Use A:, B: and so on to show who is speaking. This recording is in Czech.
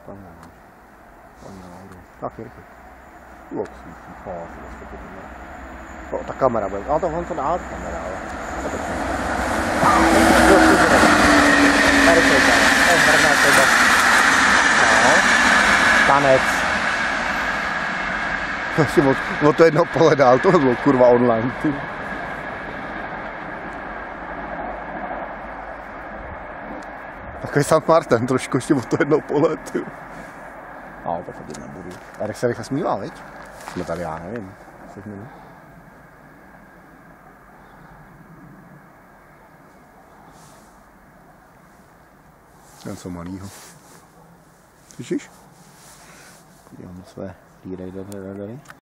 A: Tam nemáš. Tam nemáš. Tak je. Jo, svítí, ta kamera bude. Ale to on to dá kamera, ale. Tady to je. To je brná třeba. No. Tanec. Asi o to jedno pole dál, to bylo kurva online. Ty. Takový St. Martin, trošku ještě o to jedno pole. Ty. Ale to chodit nebudu. Jarek se rychle smívá, viď? Jsme tady, já nevím. 10 minut. Něco malýho. Slyšíš? Podívám na své freeridery.